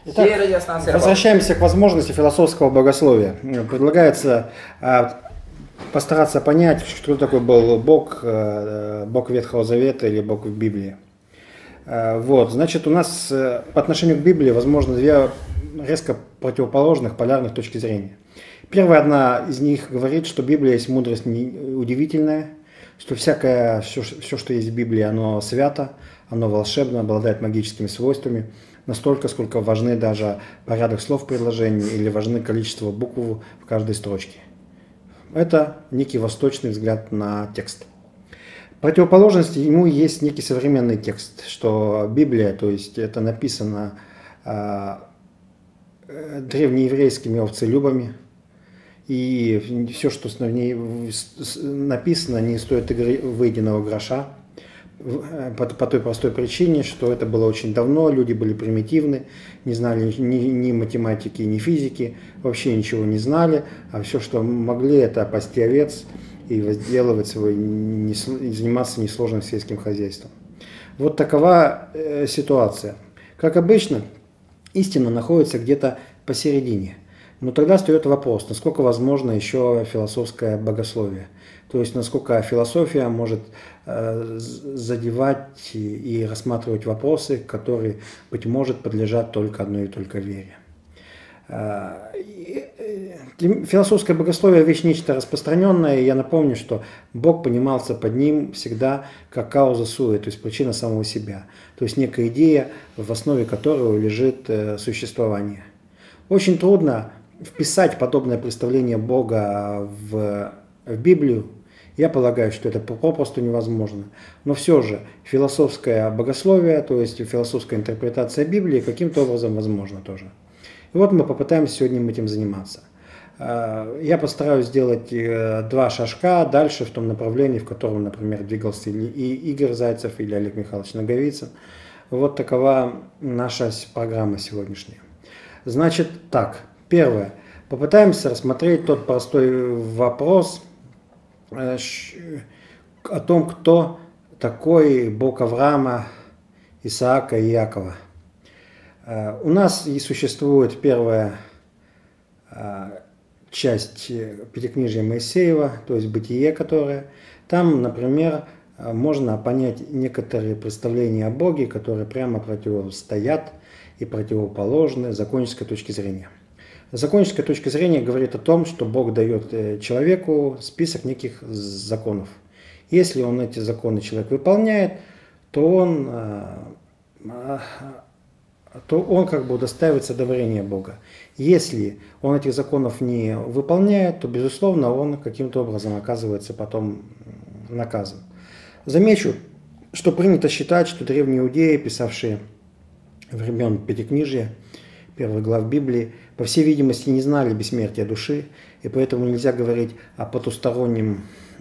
Итак, возвращаемся к возможности философского богословия. Предлагается постараться понять, что такое был Бог, Бог Ветхого Завета или Бог в Библии. Вот, значит, у нас по отношению к Библии возможно две резко противоположных полярных точки зрения. Первая одна из них говорит, что Библия есть мудрость удивительная, что все, что есть в Библии, оно свято, оно волшебно, обладает магическими свойствами, настолько, сколько важны даже порядок слов в предложении или важны количество букв в каждой строчке. Это некий восточный взгляд на текст. Противоположность ему есть некий современный текст, что Библия, то есть это написано древнееврейскими овцелюбами, и все, что в ней написано, не стоит выеденного гроша, по той простой причине, что это было очень давно, люди были примитивны, не знали ни математики, ни физики, вообще ничего не знали, а все, что могли, это пасти овец и возделывать и заниматься несложным сельским хозяйством. Вот такова ситуация. Как обычно, истина находится где-то посередине. Но тогда встает вопрос, насколько возможно еще философское богословие. То есть, насколько философия может задевать и рассматривать вопросы, которые, быть может, подлежат только одной и только вере. Философское богословие – вещь нечто распространенная, и я напомню, что Бог понимался под ним всегда как кауза суе, то есть причина самого себя, то есть некая идея, в основе которой лежит существование. Очень трудно вписать подобное представление Бога в Библию. Я полагаю, что это попросту невозможно. Но все же философское богословие, то есть философская интерпретация Библии, каким-то образом возможно тоже. И вот мы попытаемся сегодня этим заниматься. Я постараюсь сделать два шажка дальше в том направлении, в котором, например, двигался и Игорь Зайцев или Олег Михайлович Наговицын. Вот такова наша программа сегодняшняя. Значит так, первое. Попытаемся рассмотреть тот простой вопрос о том, кто такой Бог Авраама, Исаака и Иакова. У нас и существует первая часть Пятикнижия Моисеева, то есть Бытие, которое. Там, например, можно понять некоторые представления о Боге, которые прямо противостоят и противоположны с законнической точки зрения. Законническая точка зрения говорит о том, что Бог дает человеку список неких законов. Если он эти законы человек выполняет, то он как бы удостаивается одобрения Бога. Если он этих законов не выполняет, то, безусловно, он каким-то образом оказывается потом наказан. Замечу, что принято считать, что древние иудеи, писавшие времен Пятикнижия, первых глав Библии, по всей видимости, не знали бессмертия души, и поэтому нельзя говорить о потусторонней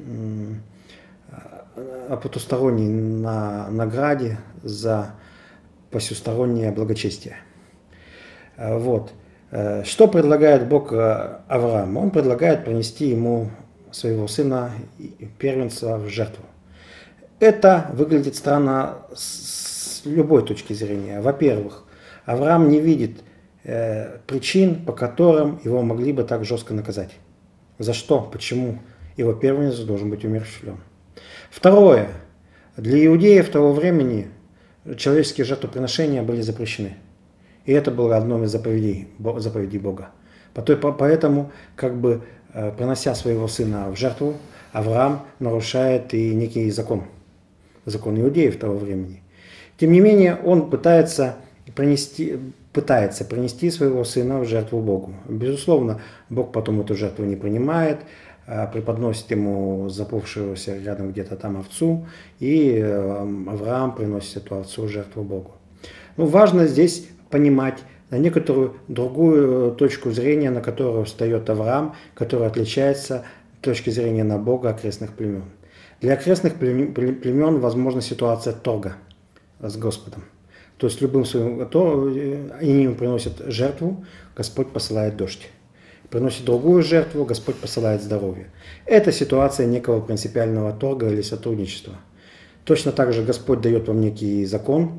награде за посюстороннее благочестие. Вот. Что предлагает Бог Аврааму? Он предлагает принести ему своего сына, первенца, в жертву. Это выглядит странно с любой точки зрения. Во-первых, Авраам не видит причин, по которым его могли бы так жестко наказать. За что? Почему его первенец должен быть умерщвлен? Второе. Для иудеев того времени человеческие жертвоприношения были запрещены. И это было одной из заповедей Бога. Поэтому, как бы принося своего сына в жертву, Авраам нарушает и некий закон иудеев того времени. Тем не менее, он пытается принести своего сына в жертву Богу. Безусловно, Бог потом эту жертву не принимает, преподносит ему запавшегося рядом где-то там овцу, и Авраам приносит эту овцу в жертву Богу. Но важно здесь понимать некоторую другую точку зрения, на которую встает Авраам, которая отличается от точки зрения на Бога окрестных племен. Для окрестных племен возможна ситуация торга с Господом. То есть любым своим, они ему приносят жертву, Господь посылает дождь. Приносит другую жертву, Господь посылает здоровье. Это ситуация некого принципиального торга или сотрудничества. Точно так же Господь дает вам некий закон,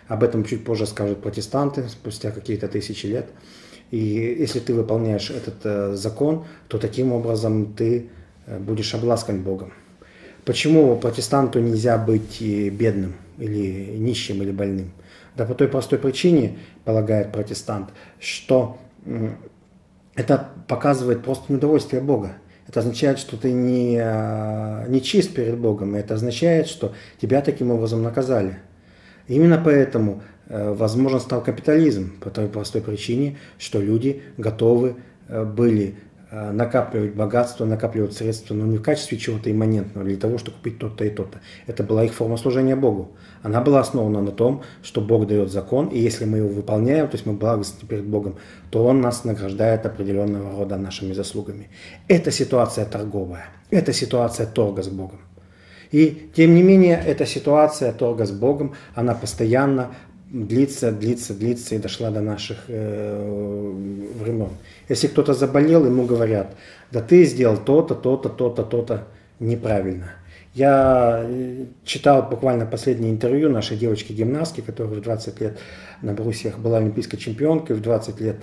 Об этом чуть позже скажут протестанты, спустя какие-то тысячи лет. И если ты выполняешь этот закон, то таким образом ты будешь обласкан Богом. Почему протестанту нельзя быть бедным, или нищим, или больным? Да по той простой причине, полагает протестант, что это показывает просто неудовольствие Бога. Это означает, что ты не чист перед Богом. Это означает, что тебя таким образом наказали. Именно поэтому возможен стал капитализм, по той простой причине, что люди готовы были накапливать богатство, накапливать средства, но не в качестве чего-то имманентного, для того, чтобы купить то-то и то-то. Это была их форма служения Богу. Она была основана на том, что Бог дает закон, и если мы его выполняем, то есть мы благостны перед Богом, то Он нас награждает определенного рода нашими заслугами. Это ситуация торговая, это ситуация торга с Богом. И тем не менее, эта ситуация торга с Богом, она постоянно длится и дошла до наших времен. Если кто-то заболел, ему говорят: да ты сделал то-то, то-то, то-то, то-то неправильно. Я читал буквально последнее интервью нашей девочки-гимнастки, которая в 20 лет на брусьях была олимпийской чемпионкой, в 20 лет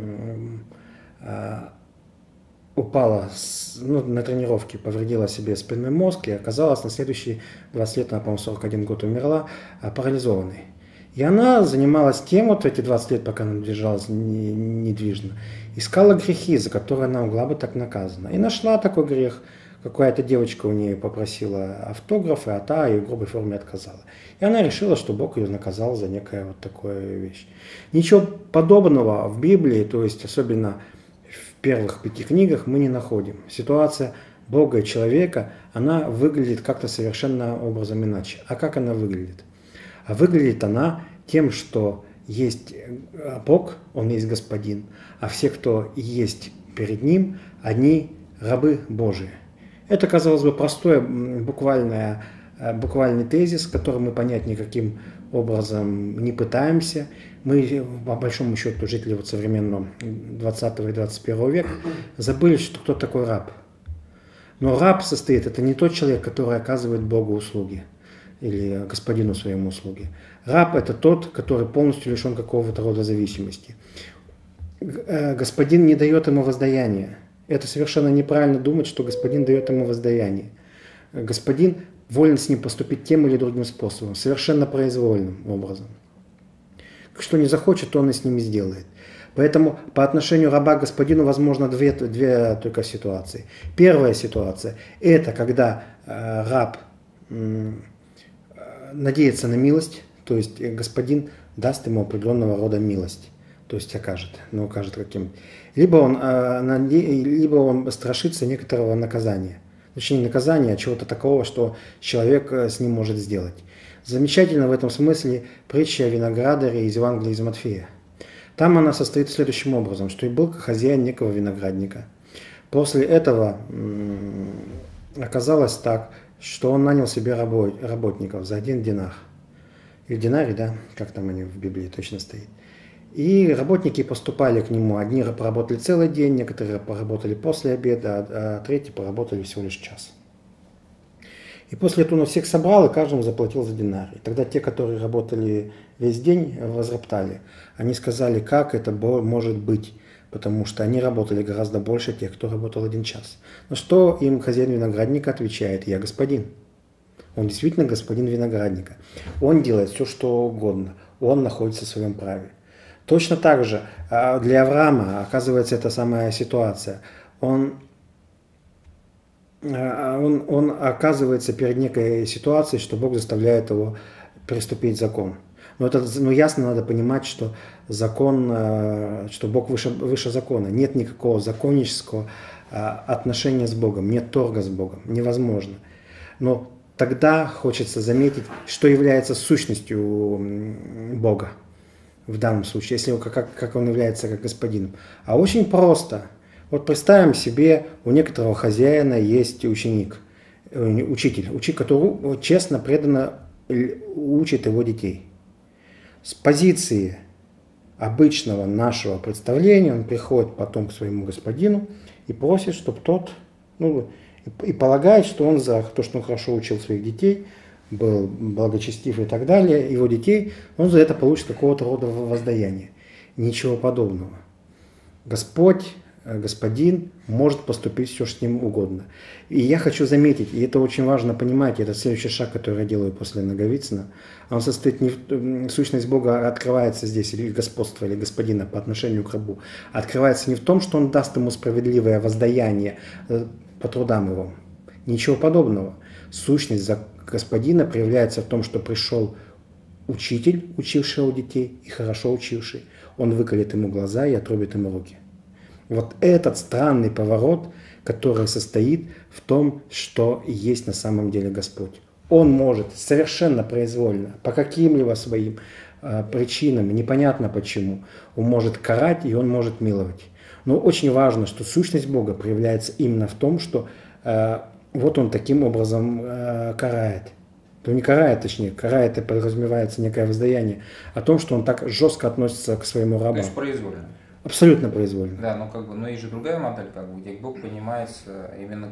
упала на тренировке, повредила себе спинной мозг, и оказалась на следующие 20 лет, она, по-моему, 41 год умерла, парализованной. И она занималась тем, вот эти 20 лет, пока она держалась недвижно, искала грехи, за которые она могла быть так наказана. И нашла такой грех. Какая-то девочка у нее попросила автографы, а та ей в грубой форме отказала. И она решила, что Бог ее наказал за некая вот такую вещь. Ничего подобного в Библии, то есть особенно в первых 5 книгах, мы не находим. Ситуация Бога и человека, она выглядит как-то совершенно образом иначе. А как она выглядит? А выглядит она тем, что есть Бог, Он есть Господин, а все, кто есть перед Ним, они рабы Божии. Это, казалось бы, простой буквальный тезис, который мы понять никаким образом не пытаемся. Мы, по большому счету, жители вот современного 20 и 21 века, забыли, что кто такой раб. Но раб это не тот человек, который оказывает Богу услуги или господину своему услуги. Раб – это тот, который полностью лишен какого-то рода зависимости. Господин не дает ему воздаяния. Это совершенно неправильно думать, что господин дает ему воздаяние. Господин волен с ним поступить тем или другим способом, совершенно произвольным образом. Что не захочет, то он и с ним сделает. Поэтому по отношению раба к господину возможно две только ситуации. Первая ситуация – это когда раб надеется на милость, то есть господин даст ему определенного рода милость, то есть окажет, но окажет каким. Либо он страшится некоторого наказания. Точнее, не наказания, а чего-то такого, что человек с ним может сделать. Замечательно в этом смысле притча о виноградаре из Евангелия из Матфея. Там она состоит следующим образом, что и был хозяин некого виноградника. После этого оказалось так, что он нанял себе работников за 1 динар. Или динарий, да, как там они в Библии точно стоит. И работники поступали к нему. Одни поработали целый день, некоторые поработали после обеда, а третьи поработали всего лишь час. И после этого он всех собрал и каждому заплатил за динарий. Тогда те, которые работали весь день, возроптали. Они сказали, как это может быть, потому что они работали гораздо больше тех, кто работал 1 час. Но что им хозяин виноградника отвечает? Я господин. Он действительно господин виноградника. Он делает все, что угодно. Он находится в своем праве. Точно так же для Авраама оказывается эта самая ситуация. Он оказывается перед некой ситуацией, что Бог заставляет его приступить закон. Но ясно надо понимать, что закон, что Бог выше закона. Нет никакого законнического отношения с Богом, нет торга с Богом, невозможно. Но тогда хочется заметить, что является сущностью Бога в данном случае, если как он является как господином. А очень просто. Вот представим себе, у некоторого хозяина есть учитель, который честно, преданно учит его детей. С позиции обычного нашего представления он приходит потом к своему господину и просит, чтобы тот, и полагает, что он за то, что он хорошо учил своих детей, был благочестив и так далее, его детей, он за это получит какого-то рода воздаяние. Ничего подобного. Господь, Господин может поступить все, что с ним угодно. И я хочу заметить, и это очень важно понимать, это следующий шаг, который я делаю после Наговицына, он состоит не в сущность Бога открывается здесь, или господства, или Господина по отношению к рабу, открывается не в том, что он даст ему справедливое воздаяние по трудам его. Ничего подобного. Сущность Господина проявляется в том, что пришел учитель, учивший у детей и хорошо учивший. Он выколет ему глаза и отрубит ему руки. Вот этот странный поворот, который состоит в том, что есть на самом деле Господь. Он может совершенно произвольно, по каким-либо своим причинам, непонятно почему, он может карать и он может миловать. Но очень важно, что сущность Бога проявляется именно в том, что вот он таким образом карает. То не карает, точнее, карает и подразумевается некое воздаяние о том, что он так жестко относится к своему рабу. То есть произвольно. Абсолютно произвольно. Да, но есть же другая модель, где Бог понимается именно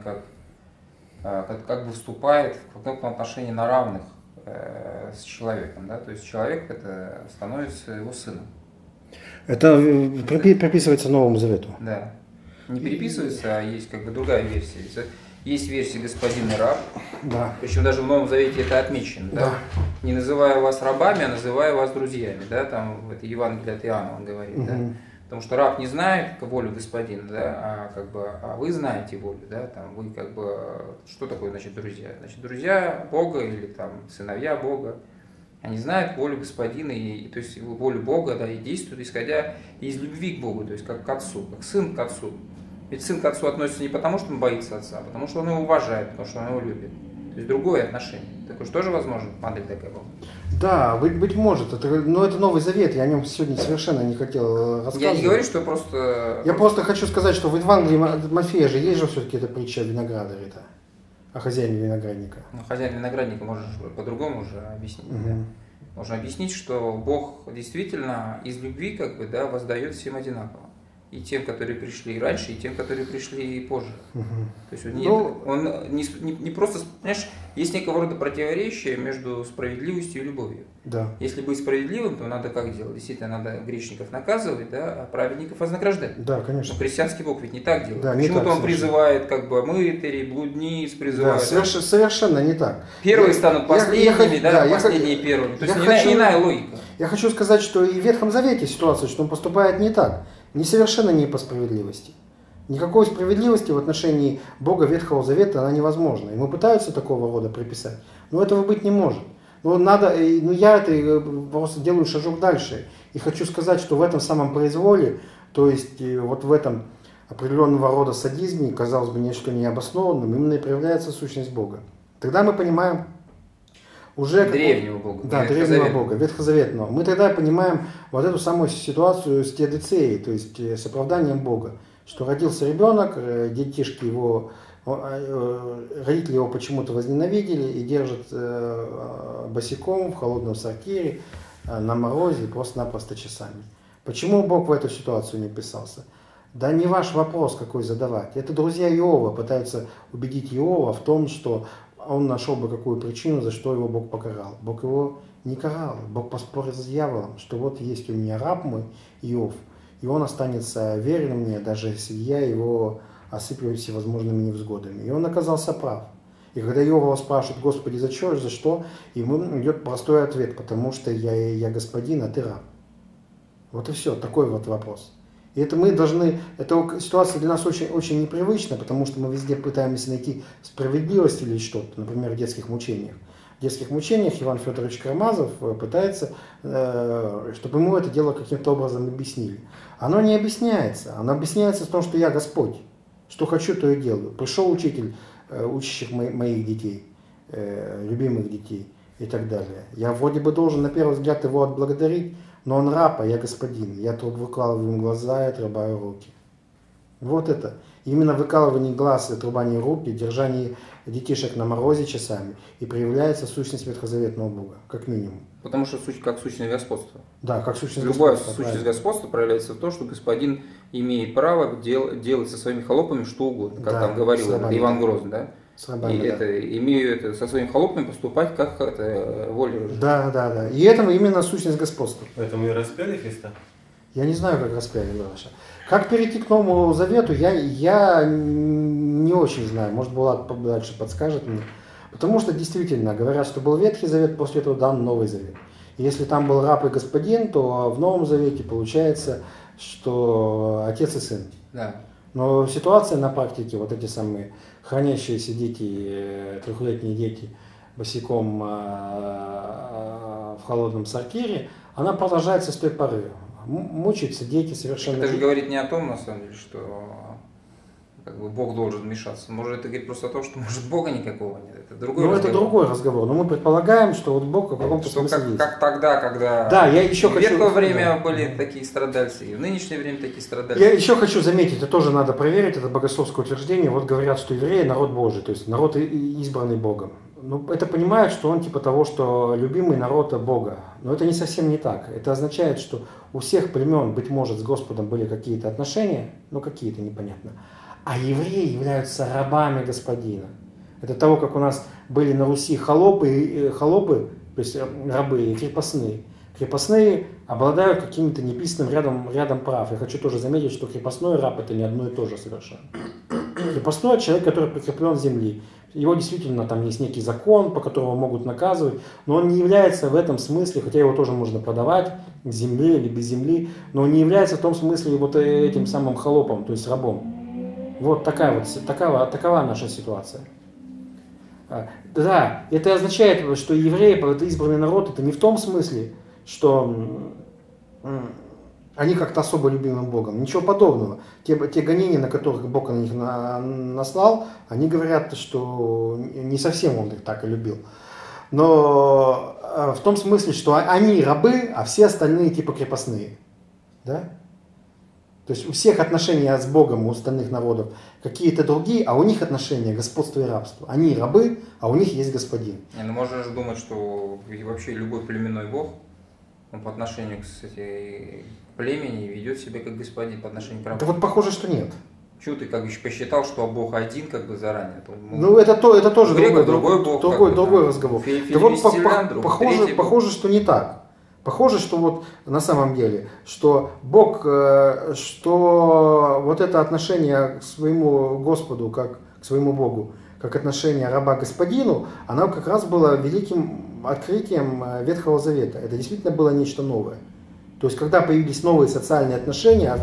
как бы вступает в каком-то отношении на равных с человеком, да, то есть человек это становится его сыном. Это приписывается Новому Завету. Да, не переписывается, а есть как бы другая версия. Есть версия господин и раб, да. Причем даже в Новом Завете это отмечено, да? Не называю вас рабами, а называю вас друзьями, да, там это Евангелие от Иоанна он говорит, да. Потому что раб не знает волю господина, да, а вы знаете волю, да, там вы как бы, что такое значит друзья? Значит, друзья Бога или там сыновья Бога, они знают волю господина, то есть волю Бога, да, и действуют, исходя из любви к Богу, то есть как к отцу, как сын к отцу. Ведь сын к отцу относится не потому, что он боится отца, а потому что он его уважает, потому что он его любит. То есть другое отношение. Такое же тоже возможно, модель такая была. Да, быть может, но это Новый Завет, я о нем сегодня совершенно не хотел рассказывать. Я не говорю, что просто... Я просто хочу сказать, что в Евангелии Матфея же есть же все-таки эта притча о виноградаре, о хозяине виноградника. Ну, хозяин виноградника можно по-другому уже объяснить. Да? Можно объяснить, что Бог действительно из любви как бы, да, воздает всем одинаково. И тем, которые пришли раньше, и тем, которые пришли позже. То есть он не просто, понимаешь, есть некого рода противоречие между справедливостью и любовью. Да. Если быть справедливым, то надо как делать? Действительно, надо грешников наказывать, да, а праведников вознаграждать. Да, конечно. Но христианский Бог ведь не так делает. Да, почему-то он призывает как бы мытарей, блудниц, призывает. Да, совершенно не так. Первые станут последними, последние первыми. То есть иная логика. Я хочу сказать, что и в Ветхом Завете ситуация, что он поступает не так. Совершенно не по справедливости. Никакой справедливости в отношении Бога Ветхого Завета она невозможна. Ему пытаются такого рода приписать, но этого быть не может. Я это просто делаю шажок дальше. И хочу сказать, что в этом самом произволе, то есть вот в этом определенного рода садизме, казалось бы, нечто необоснованным, именно и проявляется сущность Бога. Тогда мы понимаем уже древнего Бога. Да, древнего Бога, ветхозаветного. Мы тогда понимаем вот эту самую ситуацию с теодицеей, то есть с оправданием Бога. Что родился ребенок, детишки его, родители его почему-то возненавидели и держат босиком в холодном сортире, на морозе, просто-напросто часами. Почему Бог в эту ситуацию не вписался? Да не ваш вопрос, какой задавать. Это друзья Иова пытаются убедить Иова в том, что он нашел бы какую причину, за что его Бог покарал. Бог его не карал. Бог поспорил с дьяволом, что вот есть у меня раб мой, Иов, и он останется верен мне, даже если я его осыплю всевозможными невзгодами. И он оказался прав. И когда Иова спрашивает: Господи, за что? Ему идет простой ответ: потому что я господин, а ты раб. Вот и все, такой вот вопрос. И это мы должны, эта ситуация для нас очень, очень непривычна, потому что мы везде пытаемся найти справедливость или что-то, например, в детских мучениях. В детских мучениях Иван Федорович Кармазов пытается, чтобы ему это дело каким-то образом объяснили. Оно не объясняется. Оно объясняется в том, что я Господь. Что хочу, то и делаю. Пришел учитель, учащих моих детей, любимых детей и так далее. Я вроде бы должен на первый взгляд его отблагодарить, но он раб, а я господин. Я выкалываю им глаза и отрубаю руки. Вот это. Именно выкалывание глаз и отрубание руки, держание детишек на морозе часами и проявляется сущность ветхозаветного Бога, как минимум. Потому что как сущность господства. Да, как сущность Любая господства. Любая сущность правильно. господства проявляется в том, что господин имеет право делать со своими холопами что угодно. Как там говорил Иван Грозный, да? С рабами, и это, имею это, со своими холопами поступать, как это, воля. Да. И это именно сущность господства. Поэтому и распяли Христа? Я не знаю, как распяли Милоша. Как перейти к Новому Завету, я не очень знаю. Может, Булат дальше подскажет мне. Потому что действительно говорят, что был Ветхий Завет, после этого дан Новый Завет. И если там был раб и господин, то в Новом Завете получается, что отец и сын. Да. Но ситуация на практике, вот эти самые хранящиеся дети, трехлетние дети босиком в холодном сортире, она продолжается с той поры. Мучаются дети совершенно... Это же говорит не о том, на самом деле, что как бы Бог должен вмешаться. Может, это говорит просто о том, что может Бога никакого нет. Это другой разговор. Это другой разговор. Но мы предполагаем, что вот Бог в каком-то смысле есть. Как тогда, когда я еще в ветхое время были такие страдальцы, и в нынешнее время такие страдальцы. Я еще хочу заметить, это тоже надо проверить, это богословское утверждение. Вот говорят, что евреи народ Божий, то есть народ избранный Богом. Ну, это понимает, что он типа того, что любимый народ Бога. Но это не совсем не так. Это означает, что у всех племен, быть может, с Господом были какие-то отношения, но какие-то непонятно. А евреи являются рабами Господина. Это того, как у нас были на Руси холопы, то есть рабы и крепостные. Крепостные обладают каким-то неписанным рядом прав. Я хочу тоже заметить, что крепостной раб это не одно и то же совершенно. Крепостной человек, который прикреплен к земле. Его действительно там есть некий закон, по которому могут наказывать, но он не является в этом смысле, хотя его тоже можно продавать к земле или без земли, но он не является в том смысле вот этим самым холопом, то есть рабом. Вот такова наша ситуация. Да, это означает, что евреи, это избранный народ, это не в том смысле, что они как-то особо любимым Богом. Ничего подобного. Те гонения, на которых Бог на них наслал, они говорят, что не совсем он их так и любил. Но в том смысле, что они рабы, а все остальные типа крепостные. Да? То есть у всех отношения с Богом, у остальных народов какие-то другие, а у них отношения господство и рабство. Они рабы, а у них есть господин. Ну можно же думать, что вообще любой племенной Бог, он по отношению к племени ведет себя как господин по отношению к рабу. Да вот похоже, что нет. Почему ты как бы посчитал, что Бог один как бы заранее? Ну это тоже другой Бог, другой разговор. Да вот похоже, что не так. Похоже, что вот на самом деле, что Бог, что вот это отношение к своему Господу, как к своему Богу, как отношение раба к господину, оно как раз было великим открытием Ветхого Завета. Это действительно было нечто новое. То есть, когда появились новые социальные отношения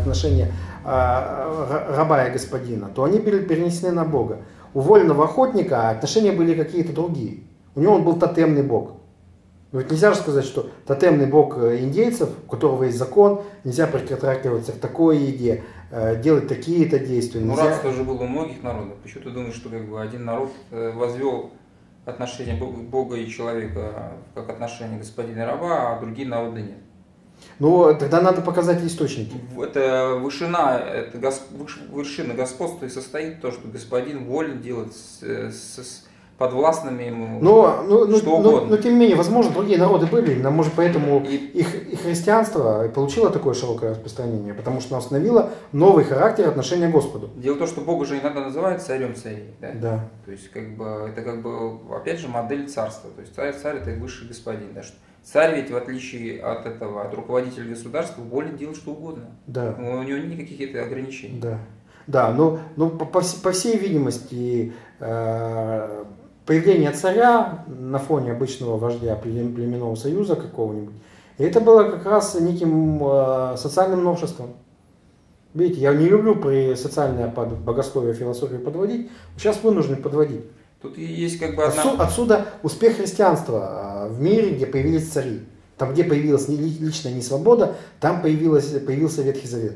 раба и господина, то они были перенесены на Бога. У вольного охотника отношения были какие-то другие. У него он был тотемный бог. Но ведь нельзя же сказать, что тотемный бог индейцев, у которого есть закон, нельзя притрагиваться к такой еде, делать такие-то действия. Ну, рабство же было у многих народов. Почему ты думаешь, что как бы один народ возвел отношение Бога и человека как отношение господина и раба, а другие народы нет? Ну, тогда надо показать источники. Это вершина господства и состоит в том, что господин волен делать с подвластными ему что угодно. Но тем не менее, возможно, другие народы были, но может поэтому и христианство получило такое широкое распространение, потому что оно установило новый характер отношения к Господу. Дело в том, что Бога же иногда называют царем царей. Да? Да. То есть это опять же модель царства. То есть царь это высший господин. Да? Царь ведь в отличие от руководителя государства волен делать что угодно. Да. У него нет никаких ограничений. Да, но по всей видимости появление царя на фоне обычного вождя племенного союза какого-нибудь, это было как раз неким социальным новшеством. Видите, я не люблю при социальное богословие, философию подводить, сейчас вынужден подводить. Тут есть как бы Отсюда успех христианства в мире, где появились цари. Там, где появилась личная несвобода, там появился Ветхий Завет.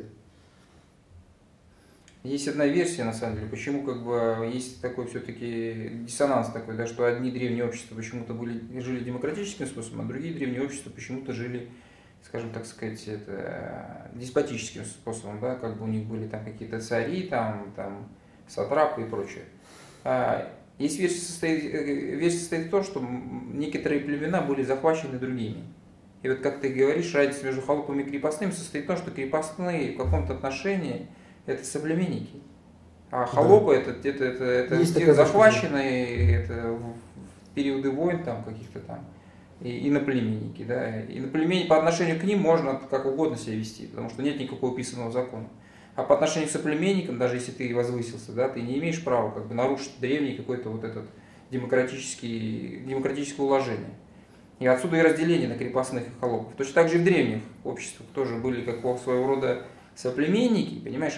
Есть одна версия, на самом деле, почему как бы есть такой все-таки диссонанс такой, да, что одни древние общества почему-то жили демократическим способом, а другие древние общества почему-то жили, скажем так сказать, деспотическим способом, да, как бы у них были там какие-то цари, там сатрапы и прочее. Есть версия состоит в том, что некоторые племена были захвачены другими. И вот как ты говоришь, разница между холопами и крепостными состоит в том, что крепостные в каком-то отношении это соплеменники, А холопы это те захваченные в периоды войн там каких-то там и иноплеменники, да. Иноплеменники по отношению к ним можно как угодно себя вести, потому что нет никакого писанного закона. А по отношению к соплеменникам, даже если ты возвысился, да, ты не имеешь права как бы нарушить древний какой-то вот этот демократическое уложение. И отсюда и разделение на крепостных и холопов. Точно так же и в древних обществах тоже были как своего рода соплеменники, понимаешь,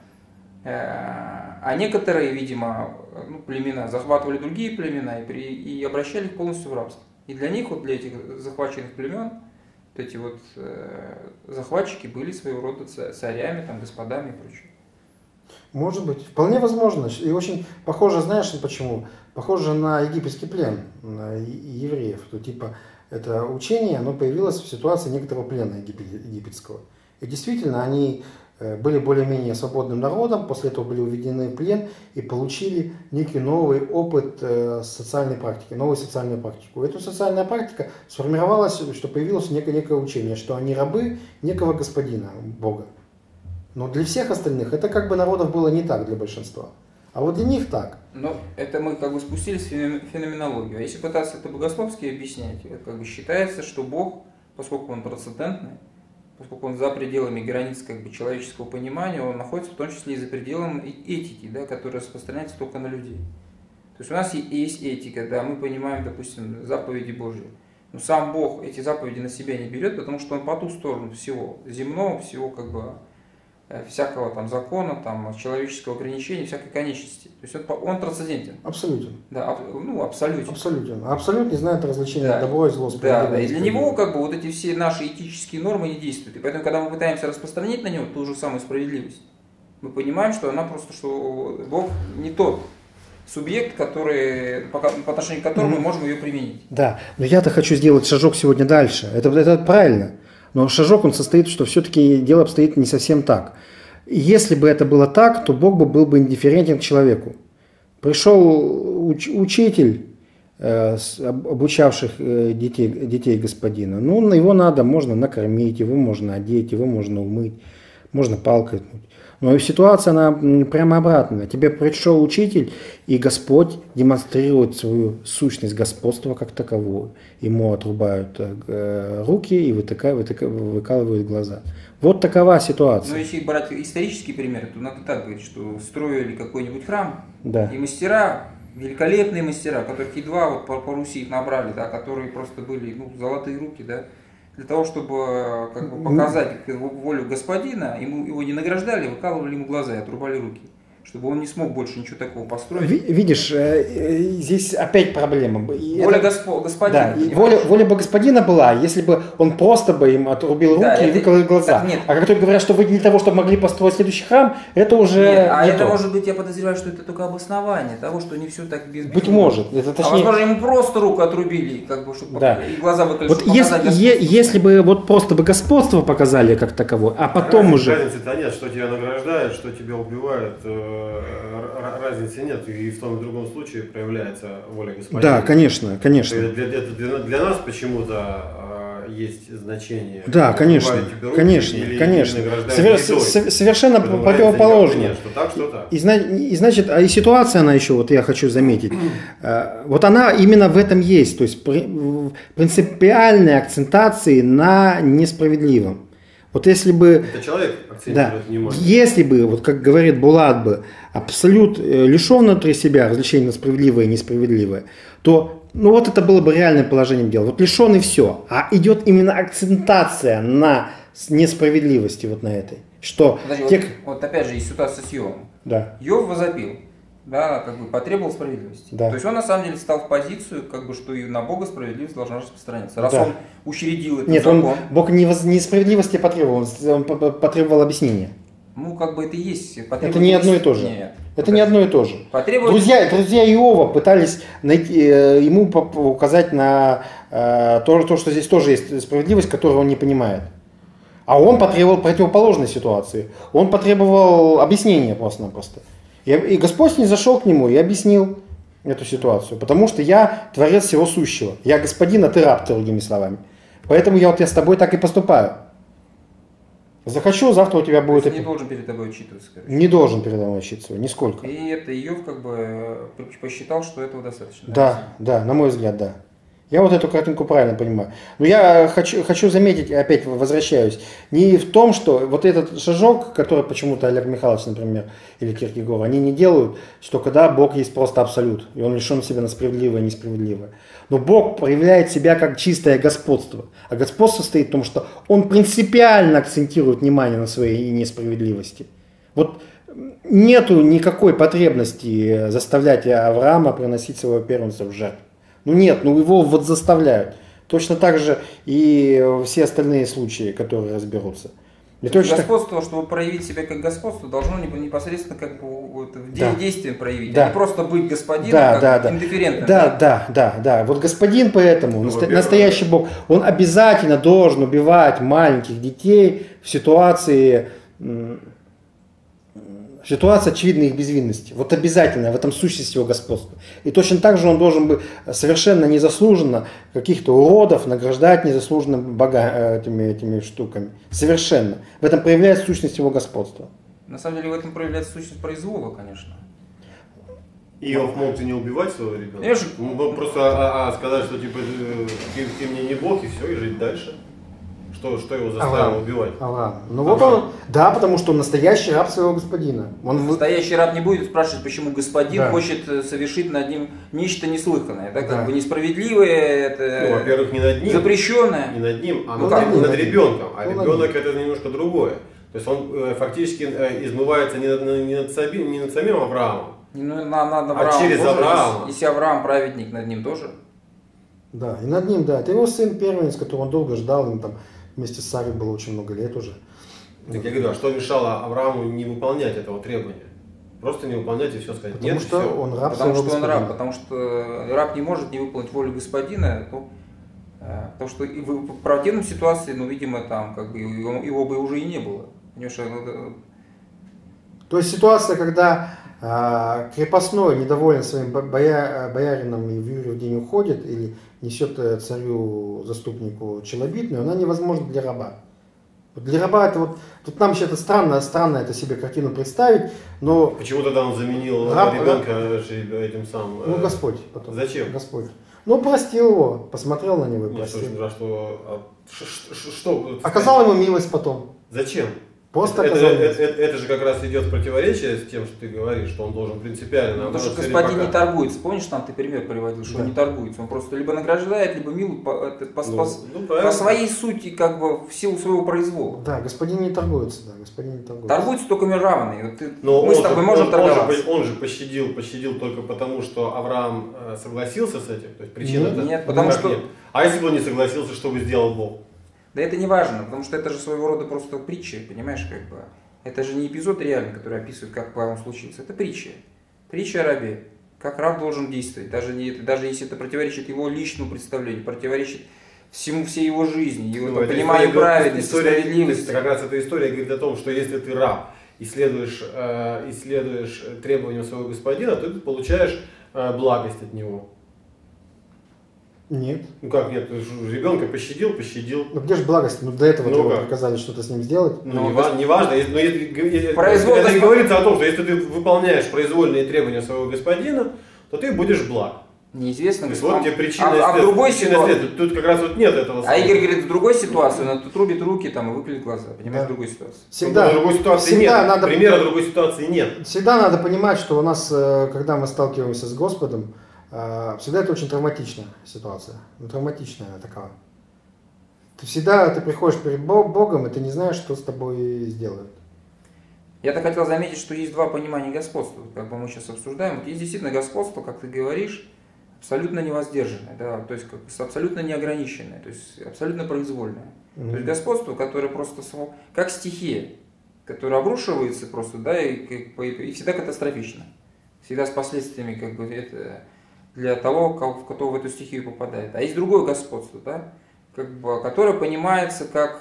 а некоторые, видимо, племена захватывали другие племена и обращали их полностью в рабство. И для них, вот для этих захваченных племен, вот эти вот захватчики были своего рода царями, там, господами и прочее. Может быть, вполне возможно. И очень похоже, знаешь почему? Похоже на египетский плен, на евреев. То, типа, это учение, оно появилось в ситуации некоторого плена египетского. И действительно, они были более-менее свободным народом, после этого были уведены в плен и получили некий новый опыт социальной практики, новую социальную практику. Эта социальная практика сформировалась, что появилось некое учение, что они рабы некого господина, Бога. Но для всех остальных это как бы народов было не так, для большинства. А вот для них так. Но это мы как бы спустились в феноменологию. А если пытаться это богословски объяснять, как бы считается, что Бог, поскольку он трансцендентный, поскольку он за пределами границ как бы человеческого понимания, он находится в том числе и за пределами этики, да, которая распространяется только на людей. То есть у нас есть этика, да, мы понимаем, допустим, заповеди Божьи. Но сам Бог эти заповеди на себя не берет, потому что он по ту сторону всего земного, всего как бы всякого там закона, там, человеческого ограничения, всякой конечности. То есть он трансцендентен. Абсолютен. Да, абсолютен. Абсолютен. Абсолют не знает различия добро и зло. Да, и для него как бы вот эти все наши этические нормы не действуют. И поэтому, когда мы пытаемся распространить на него ту же самую справедливость, мы понимаем, что она просто, что Бог не тот субъект, который, по отношению к которому мы можем ее применить. Да, но я-то хочу сделать шажок сегодня дальше. Это правильно. Но шажок он состоит, что все-таки дело обстоит не совсем так. Если бы это было так, то Бог был бы индифферентен к человеку. Пришел учитель, обучавших детей господина. Ну, его надо, можно накормить, его можно одеть, его можно умыть, можно палкой ткнуть. Но ситуация, она прямо обратная. Тебе пришел учитель, и Господь демонстрирует свою сущность господства как таковую. Ему отрубают руки и выкалывают глаза. Вот такова ситуация. Но если брать исторические примеры, то надо так говорить, что строили какой-нибудь храм, да. И мастера, великолепные мастера, которых едва вот по Руси их набрали, да, которые просто были золотые руки, да, для того, чтобы как бы показать волю господина, его не награждали, выкалывали ему глаза и отрубали руки, чтобы он не смог больше ничего такого построить. Видишь, здесь опять проблема. Воля господина. Да, воля бы господина была, если бы он просто бы им отрубил руки и выколол глаза. Нет. А которые говорят, что вы для того, чтобы могли построить следующий храм, это уже не это то. Может быть, я подозреваю, что это только обоснование того, что не все так безбедно. Быть может. Это, точнее... возможно, ему просто руку отрубили, как бы, чтобы и глаза выкололи. Вот если бы вот просто бы господство показали как таковое, а потом уже... Разницы-то нет, что тебя награждают, что тебя убивают. Разницы нет, и в том и другом случае проявляется воля господина. Да, конечно. Для нас почему-то есть значение. Да, конечно. Совершенно противоположно. Что так, что так. И значит, и ситуация она еще, вот я хочу заметить, вот она именно в этом есть, то есть принципиальной акцентации на несправедливом. Вот если бы... Это человек акцентирует внимание. Если бы, вот как говорит Булат бы, абсолют лишен внутри себя различения на справедливое и несправедливое, то вот это было бы реальным положением дела. Вот лишен и все. А идет именно акцентация на несправедливости вот на этой. Что вот опять же есть ситуация с Йовом. Да. Йов возопил. Да, как бы потребовал справедливости. Да. То есть он на самом деле стал в позицию, как бы, что и на Бога справедливость должна распространяться. Раз он учредил этот закон. Бог не справедливости потребовал, он потребовал объяснения. Как бы это и есть. Это не одно и то же. Нет. Это не одно и то же. Друзья Иова пытались ему указать на то, что здесь тоже есть справедливость, которую он не понимает. А он потребовал противоположной ситуации. Он потребовал объяснения просто-напросто. И Господь не зашел к нему и объяснил эту ситуацию. Потому что я творец всего сущего. Я господин, а ты раб, другими словами. Поэтому я с тобой так и поступаю. Захочу, завтра у тебя будет... Не должен перед тобой отчитываться, короче. Не должен передо мной отчитываться, нисколько. И это Иов как бы посчитал, что этого достаточно. Да, на мой взгляд, да. Я вот эту картинку правильно понимаю. Но я хочу заметить, опять возвращаюсь, не в том, что вот этот шажок, который почему-то Олег Михайлович, например, или Киркегор, они не делают, что когда Бог есть просто абсолют, и он лишен себя на справедливое и несправедливое. Но Бог проявляет себя как чистое господство. А господство состоит в том, что он принципиально акцентирует внимание на своей несправедливости. Вот нету никакой потребности заставлять Авраама приносить своего первенца в жертву. Ну нет, его вот заставляют. Точно так же и все остальные случаи, которые разберутся. Господство, чтобы проявить себя как господство, должно непосредственно как бы вот, действием проявить, а не просто быть господином, индифферентным. Да. Вот господин поэтому, настоящий Бог, он обязательно должен убивать маленьких детей в ситуации очевидной их безвинности. Вот обязательно, в этом сущность его господства. И точно так же он должен бы совершенно незаслуженно каких-то уродов награждать незаслуженно этими штуками. Совершенно. В этом проявляется сущность его господства. На самом деле в этом проявляется сущность произвола, конечно. Иов мог не убивать своего ребенка? Он мог просто сказать, что типа ты мне не Бог, и все, и жить дальше. Что его заставило убивать? Да, потому что он настоящий раб своего господина. Настоящий раб не будет спрашивать, почему господин хочет совершить над ним нечто неслыханное, как бы несправедливое, это во-первых, не над ним, запрещенное. Не над ним, а над ребенком. А ребенок это немножко другое. То есть он фактически измывается не над самим Авраамом, а через Авраама. Если Авраам праведник, над ним тоже. Да, и над ним, да. Это его сын первенец, которого он долго ждал, им там вместе с Сарой было очень много лет уже. Так я говорю, а что мешало Аврааму не выполнять этого требования? Просто не выполнять и все сказать. Потому что он раб. Потому что раб не может не выполнить волю господина, потому что в противном ситуации, видимо, там как бы его бы уже и не было. То есть ситуация, когда крепостной недоволен своим боярином и в Юрьев день уходит или несет царю-заступнику челобитную, она невозможна для раба. Для раба это тут нам еще это странно это себе картину представить, но... Почему тогда он заменил ребенка этим самым? Господь потом. Зачем? Господь. Простил его, посмотрел на него и простил. Что? Оказал ему милость потом. Зачем? Это же как раз идет в противоречие с тем, что ты говоришь, что он должен принципиально... Потому что господин не торгуется. Помнишь, там ты пример приводил, что он не торгуется. Он просто либо награждает, либо милует по своей сути, как бы в силу своего произвола. Да, господин не торгуется. Торгуется только мир равный. Мы с тобой можем торговаться. Он же пощадил только потому, что Авраам согласился с этим? То есть причина нет, потому что... А если бы он не согласился, что бы сделал Бог? Да это не важно, потому что это же своего рода просто притча, понимаешь, как бы. Это же не эпизод реальный, который описывает, как по-моему случится. Это притча. Притча о рабе. Как раб должен действовать, даже если это противоречит его личному представлению, противоречит всей его жизни, его пониманию праведности, справедливости. Как раз эта история говорит о том, что если ты раб и следуешь требованиям своего господина, то ты получаешь благость от него. Нет. Как нет? Ребенка пощадил. Где же благость? До этого его приказали что-то с ним сделать. Не важно. Это не говорится о том, что если ты выполняешь произвольные требования своего господина, то ты будешь благ. Неизвестно. Вот тебе причина в другой ситуации. Тут как раз нет этого. А Игорь говорит, в другой ситуации он тут рубит руки и выклеит глаза. Понимаешь, в другой ситуации. Всегда. В другой ситуации нет. Примера другой ситуации нет. Всегда надо понимать, что у нас, когда мы сталкиваемся с Господом, всегда это очень травматичная ситуация, травматичная такая. Ты приходишь перед Богом, и ты не знаешь, что с тобой сделают. Я-то хотел заметить, что есть два понимания господства, как бы мы сейчас обсуждаем. Вот есть действительно господство, как ты говоришь, абсолютно невоздержанное, да, то есть абсолютно неограниченное, то есть абсолютно произвольное. То есть господство, которое просто как стихия, которая обрушивается просто, да, и всегда катастрофично, всегда с последствиями, как бы это для того, кто в эту стихию попадает. А есть другое господство, да, как бы, которое понимается как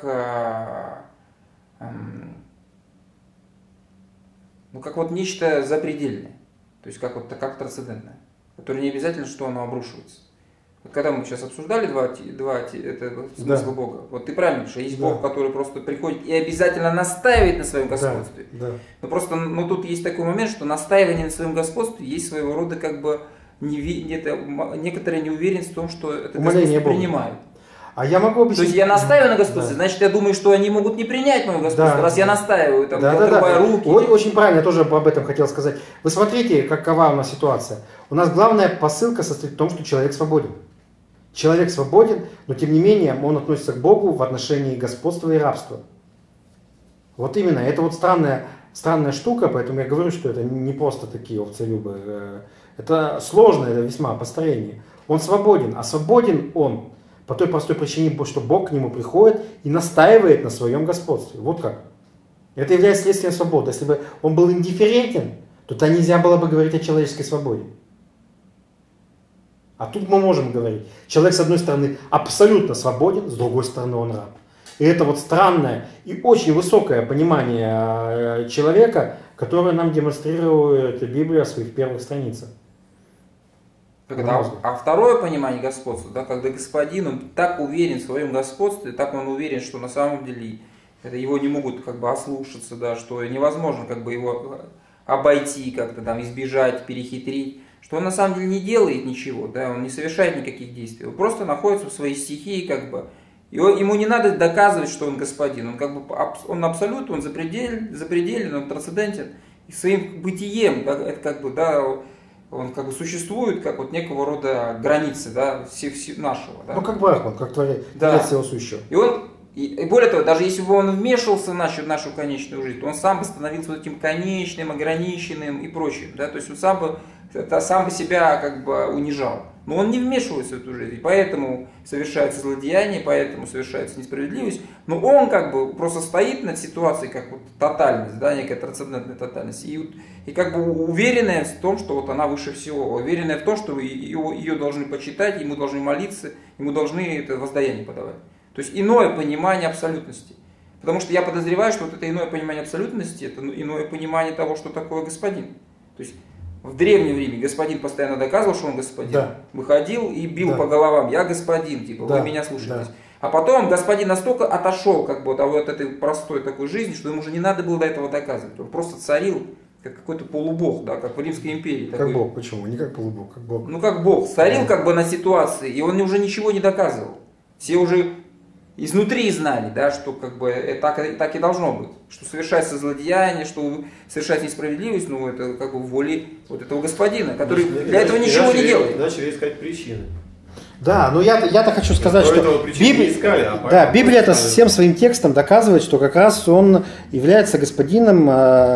как нечто запредельное, то есть как трансцендентное, которое не обязательно, что оно обрушивается. Когда мы сейчас обсуждали два смысла Бога, вот ты правильно говоришь, есть Бог, который просто приходит и обязательно настаивает на своем господстве. Но просто, тут есть такой момент, что настаивание на своем господстве есть своего рода как бы некоторая неуверенность в том, что это господство принимают. А я могу объяснить. То есть я настаиваю на господстве, значит я думаю, что они могут не принять мое господство, раз я настаиваю, там, отрубая руки. Очень правильно, я тоже об этом хотел сказать. Вы смотрите, какова у нас ситуация. У нас главная посылка состоит в том, что человек свободен. Человек свободен, но тем не менее он относится к Богу в отношении господства и рабства. Вот именно, это вот странная штука, поэтому я говорю, что это не просто такие овцелюбы. Это сложное весьма построение. Он свободен, а свободен он по той простой причине, что Бог к нему приходит и настаивает на своем господстве. Вот как. Это является следствием свободы. Если бы он был индифферентен, то тогда нельзя было бы говорить о человеческой свободе. А тут мы можем говорить. Человек, с одной стороны, абсолютно свободен, с другой стороны, он раб. И это вот странное и очень высокое понимание человека, которое нам демонстрирует Библия в своих первых страницах. А второе понимание господства, да, когда господин, он так уверен в своем господстве, так он уверен, что на самом деле его не могут как бы ослушаться, да, что невозможно как бы его обойти, как-то там избежать, перехитрить, что он на самом деле не делает ничего, да, он не совершает никаких действий, он просто находится в своей стихии, как бы, ему не надо доказывать, что он господин, он как бы он абсолют, он запределен, он трансцендентен, и своим бытием, да, это как бы, да, он как бы существует, как вот некого рода границы, да, нашего. Да. Ну, как Брахман, как творец всего сущего. И более того, даже если бы он вмешивался в нашу конечную жизнь, то он сам бы становился вот этим конечным, ограниченным и прочим. Да? То есть он сам бы себя как бы унижал. Но он не вмешивается в эту жизнь, поэтому совершается злодеяние, поэтому совершается несправедливость. Но он как бы просто стоит над ситуацией, как вот тотальность, да, некая трансцендентная тотальность. И как бы уверенная в том, что вот она выше всего, уверенная в том, что ее должны почитать, ему должны молиться, ему должны это воздаяние подавать. То есть иное понимание абсолютности. Потому что я подозреваю, что вот это иное понимание абсолютности, это иное понимание того, что такое господин. То есть в Древнем Риме господин постоянно доказывал, что он господин. Да. Выходил и бил по головам. Я господин, типа, вы меня слушаетесь. Да. А потом господин настолько отошел как бы, от этой простой такой жизни, что ему уже не надо было до этого доказывать. Он просто царил, как какой-то полубог, да, как в Римской империи. Как бог, почему? Не как полубог, как бог. Ну как бог. Царил как бы на ситуации, и он уже ничего не доказывал. Все уже изнутри знали, да, что как бы так и должно быть, что совершается злодеяние, что совершается несправедливость, ну это как бы в воле вот этого господина, который для этого ничего не делает. Начали искать причины. Да, но я-то хочу сказать, что Библия это всем своим текстом доказывает, что как раз он является господином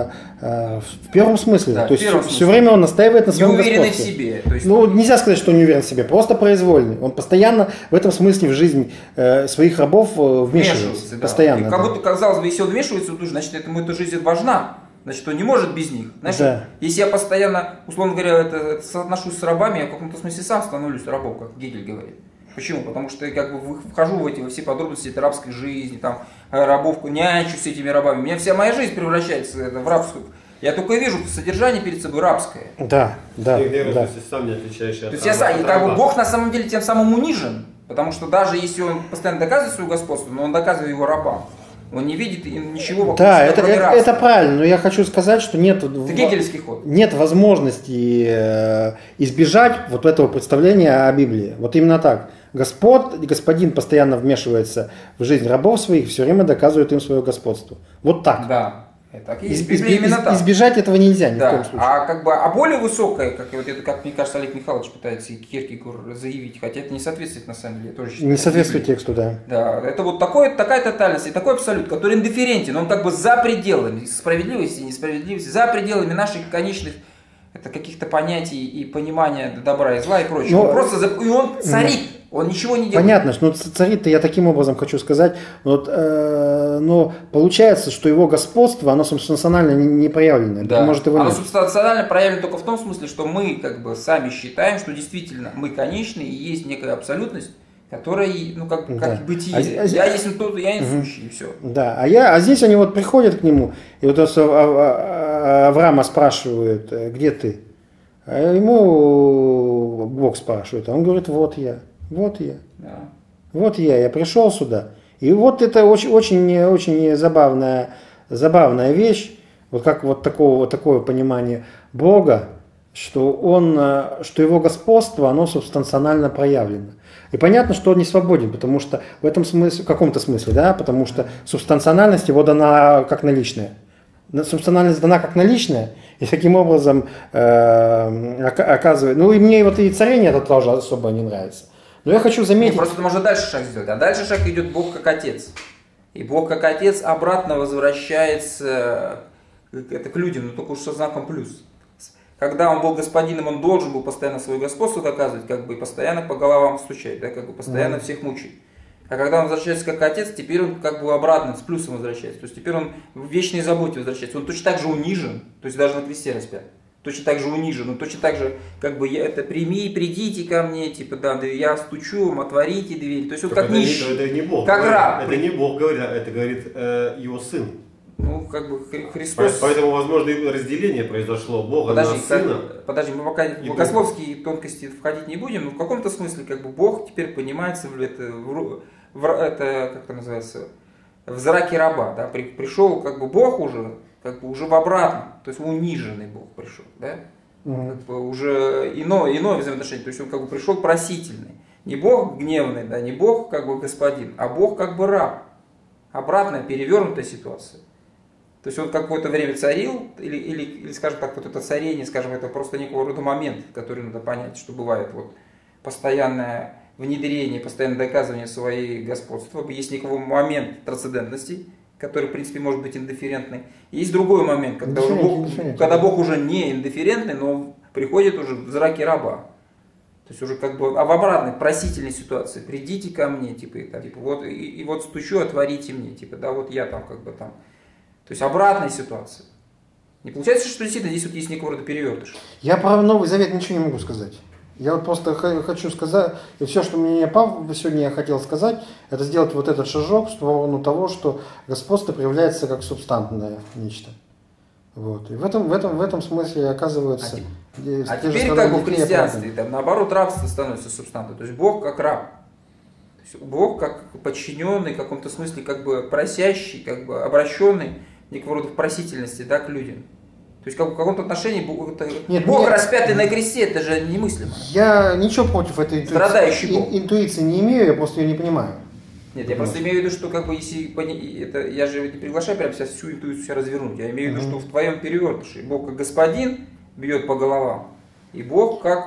в первом смысле. Да, то есть все время он настаивает на своем господстве. Неуверенный в себе. То есть... Ну, нельзя сказать, что он не уверен в себе, просто произвольный. Он постоянно в этом смысле в жизнь своих рабов вмешивается. Да. Постоянно. И как будто, казалось бы, если он вмешивается, значит, ему эта жизнь важна. Значит, он не может без них. Знаешь, если я постоянно, условно говоря, соотношусь с рабами, я в каком-то смысле сам становлюсь рабом, как Гегель говорит. Почему? Потому что я как бы вхожу во все подробности этой рабской жизни, там, рабовку, нянчусь с этими рабами. У меня вся моя жизнь превращается в рабскую. Я только вижу содержание перед собой рабское. Да. Ты сам не отличаешься от раба. То есть как бы Бог на самом деле тем самым унижен. Потому что даже если он постоянно доказывает свое господство, но он доказывает его рабам. Он не видит ничего вокруг себя, это правильно, но я хочу сказать, что нет возможности избежать вот этого представления о Библии. Вот именно так. Господин постоянно вмешивается в жизнь рабов своих, все время доказывает им свое господство. Вот так. Да. Так и есть. Именно так. Избежать этого нельзя ни в коем случае. А более высокое, как мне кажется, Олег Михайлович пытается Киркегор заявить, хотя это не соответствует на самом деле. Тоже не соответствует тексту, да. Да, это вот такая тотальность и такой абсолют, который индифферентен, он как бы за пределами справедливости и несправедливости, за пределами наших конечных каких-то понятий и понимания добра и зла и прочего. Он царит. Он ничего не делает. Понятно, но царит-то я таким образом хочу сказать, но получается, что его господство, оно субстанционально не проявлено. Да. Оно субстанционально проявлено только в том смысле, что мы как бы сами считаем, что действительно мы конечны и есть некая абсолютность, которая, как бытие. Я есть тот, я есть сущий, и все. Да, а здесь они вот приходят к нему, и вот Авраама спрашивают, где ты? А ему Бог спрашивает, а он говорит, вот я. Вот я. Да. Вот я пришел сюда. И вот это очень забавная вещь, вот как вот такое понимание Бога, что его господство, оно субстанционально проявлено. И понятно, что он не свободен, потому что в этом смысле, в каком-то смысле, да, потому что субстанциональность его дана как наличная. Субстанциональность дана как наличная, и таким образом оказывает. Ну и мне вот и царение это тоже особо не нравится. Но я хочу заметить. Просто можно дальше шаг сделать. А дальше шаг идет Бог как Отец. И Бог как Отец обратно возвращается к людям, но только со знаком плюс. Когда он был господином, он должен был постоянно свое господство доказывать, как бы и постоянно по головам стучать, да, как бы постоянно всех мучить. А когда он возвращается как Отец, теперь он как бы обратно с плюсом возвращается. То есть теперь он в вечной заботе возвращается. Он точно так же унижен, то есть даже на кресте распят. Точно так же унижен, но точно так же, как бы, придите ко мне, типа, да, я стучу вам, отворите дверь. То есть он как нищий, это не Бог, как раб. Это не Бог говорит, это говорит его Сын. Ну, как бы Христос... Поэтому, возможно, и разделение произошло Бога на Сына. Подожди, мы пока в богословские тонкости входить не будем, но в каком-то смысле, как бы, Бог теперь понимается как это называется, в зраке раба, да, пришел, как бы, Бог уже в обратном, то есть униженный Бог пришел, да, как бы уже иное взаимоотношение, то есть он как бы пришел просительный, не Бог гневный, да, не Бог как бы господин, а Бог как бы раб, обратная перевернутая ситуация. То есть он какое-то время царил, или скажем так, вот это царение, скажем, это просто некого рода момент, который надо понять, что бывает вот постоянное внедрение, постоянное доказывание своей господства, есть некий момент трансцендентности, который, в принципе, может быть индифферентный. И есть другой момент, когда Бог уже не индифферентный, но приходит уже в зраке раба. То есть уже как бы в обратной просительной ситуации. Придите ко мне, вот стучу, отворите мне, да, вот я там как бы там. То есть обратная ситуация. Не получается, что действительно здесь вот есть некого рода перевертыш? Я про Новый Завет ничего не могу сказать. Я вот просто хочу сказать, и все, что мне сегодня я хотел сказать, это сделать вот этот шажок в сторону того, что господство проявляется как субстантное нечто. Вот. И в этом смысле оказывается... А теперь как бы в христианстве, там, наоборот, рабство становится субстантом. То есть Бог как раб. То есть Бог как подчиненный, в каком-то смысле как бы просящий, как бы обращенный некого рода в просительности, да, к людям. То есть как в каком-то отношении Бог распятый на кресте, это же немыслимо. Я ничего против этой интуиции не имею, я просто ее не понимаю. Нет, я просто имею в виду, что как бы если я же не приглашаю прямо сейчас всю интуицию себя развернуть. Я имею в виду, что в твоем перевертыше Бог как господин бьет по головам, и Бог как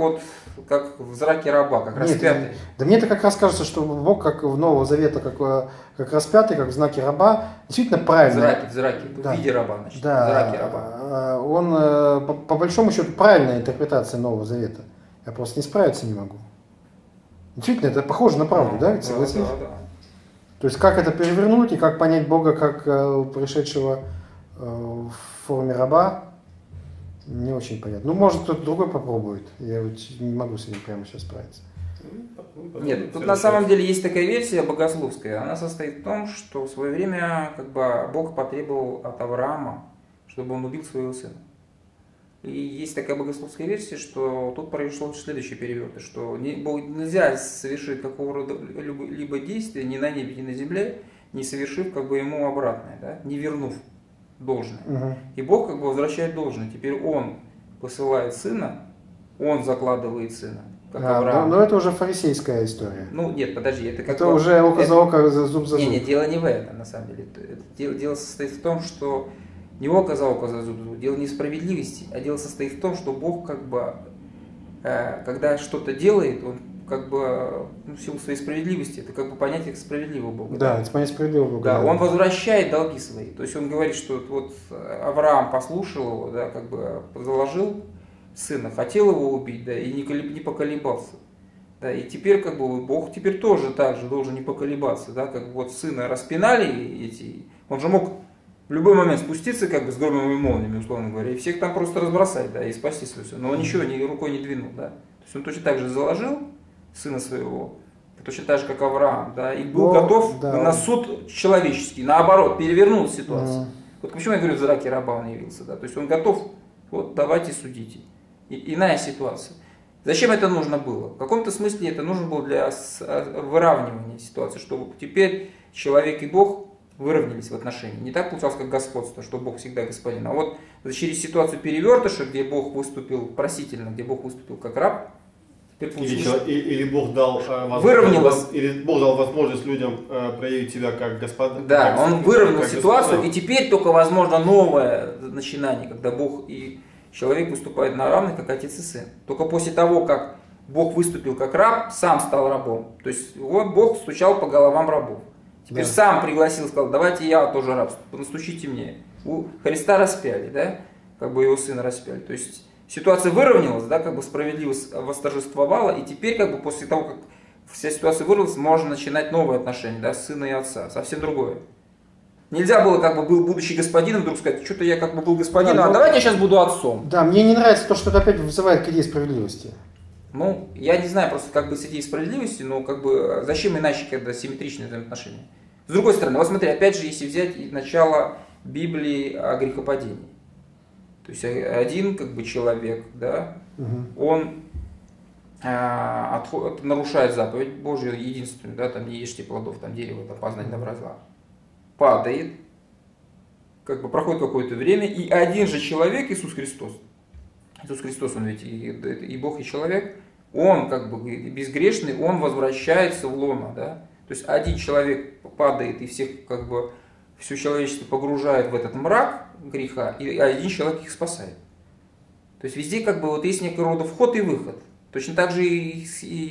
в зраке раба, как распятый. Да мне это как раз кажется, что Бог как в Нового Завета, как распятый, как в знаке раба, действительно правильно. В зраке, да. В виде раба, значит, да. В зраке раба. Он, по большому счету, правильная интерпретация Нового Завета. Я просто не справиться не могу. Действительно, это похоже на правду, да? Ведь согласись? Да. То есть, как это перевернуть и как понять Бога как пришедшего в форме раба, не очень понятно. Ну, может, кто-то другой попробует. Я вот не могу с этим прямо сейчас справиться. Нет, тут на самом деле есть такая версия богословская. Она состоит в том, что в свое время как бы Бог потребовал от Авраама, чтобы он убил своего сына. И есть такая богословская версия, что тут произошло следующее перевертыш, что нельзя совершить какого рода либо действия ни на небе, ни на земле, не совершив как бы ему обратное, да? Не вернув должное. Угу. И Бог как бы возвращает должное. Теперь Он посылает сына, Он закладывает сына. Как Авраам. Но это уже фарисейская история. Ну нет, подожди, это уже око за око, зуб за зуб. Нет, дело не в этом, на самом деле. Дело состоит в том, что не око за око, за зуб за зуб. Дело не в справедливости, а дело состоит в том, что Бог как бы, когда что-то делает, Он как бы, в силу своей справедливости, это как бы понятие справедливого Бога. Да, это понятие справедливого Бога. Да, Он возвращает долги свои. То есть Он говорит, что вот Авраам послушал его, да, как бы заложил сына, хотел его убить, да, и не поколебался. Да, и теперь как бы Бог теперь тоже так же должен не поколебаться, да, как бы вот сына распинали он же мог в любой момент спуститься как бы с громами и молниями, условно говоря, и всех там просто разбросать, да, и спасти все. Но он ничего рукой не двинул, да. То есть он точно так же заложил сына своего, точно так же, как Авраам, да, и был готов на суд человеческий, наоборот, перевернул ситуацию. Вот почему я говорю, в зраке раба он явился, да, то есть он готов, вот давайте судите. Иная ситуация. Зачем это нужно было? В каком-то смысле это нужно было для выравнивания ситуации, чтобы теперь человек и Бог выровнялись в отношении. Не так получалось, как господство, что Бог всегда господин. А вот через ситуацию перевертыша, где Бог выступил просительно, где Бог выступил как раб, или Бог дал возможность людям проявить себя как господин. Да, Он выровнял ситуацию, и теперь только возможно новое начинание, когда Бог и человек выступают на равных, как отец и сын. Только после того, как Бог выступил как раб, сам стал рабом. То есть вот Бог стучал по головам рабов. Теперь сам пригласил, сказал, давайте я тоже раб, настучите мне. У Христа распяли, да, как бы его сына распяли. То есть ситуация выровнялась, да, как бы справедливость восторжествовала, и теперь как бы после того, как вся ситуация выровнялась, можно начинать новые отношения, да, сына и отца, совсем другое. Нельзя было, как бы, был будущий господином, вдруг сказать, что-то я как бы был господином, а давайте я сейчас буду отцом. Да, мне не нравится то, что это опять вызывает к идее справедливости. Ну, я не знаю просто, как бы с идеей справедливости, но как бы зачем иначе, когда симметричные взаимоотношения. С другой стороны, вот смотри, опять же, если взять начало Библии о грехопадении. То есть один как бы человек, да, он нарушает заповедь Божью единственную, да, там не ешьте плодов, там дерево, там познать добра зла. Падает, как бы проходит какое-то время, и один же человек, Иисус Христос, он ведь и Бог, и человек, он как бы безгрешный, он возвращается в лоно, да. То есть один человек падает и всех как бы все человечество погружает в этот мрак греха, и один человек их спасает. То есть везде как бы вот есть некий рода вход и выход. Точно так же и